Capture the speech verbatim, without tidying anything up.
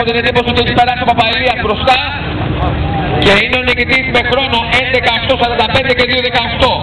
την εντύπωση ότι έχει περάσει ο Παπαηλίας μπροστά και είναι ο νικητής με χρόνο έντεκα οκτώ σαράντα πέντε και δύο δεκαοκτώ.